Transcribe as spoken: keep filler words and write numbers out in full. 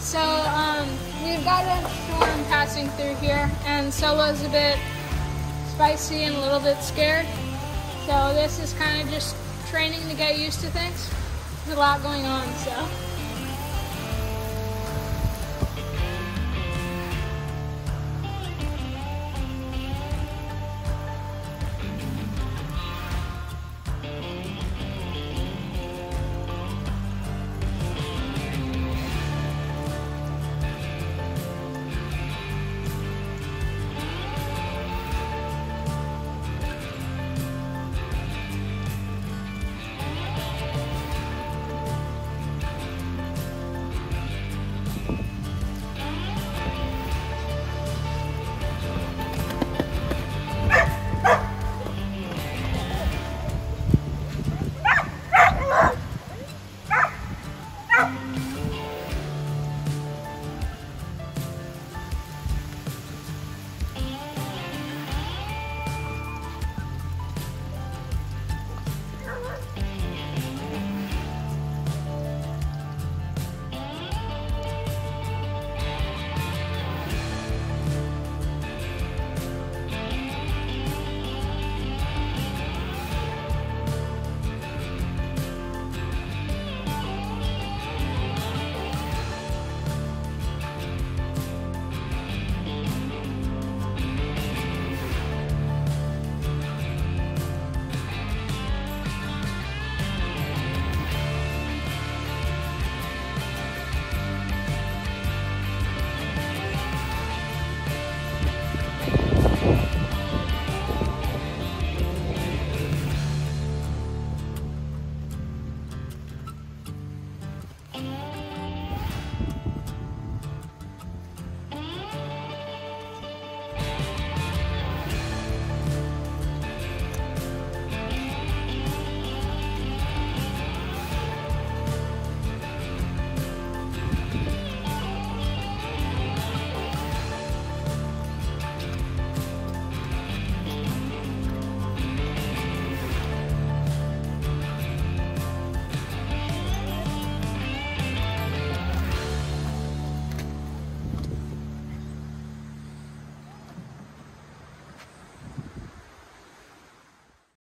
So um, we've got a storm passing through here, and Solo's a bit spicy and a little bit scared. So this is kind of just training to get used to things. There's a lot going on, so.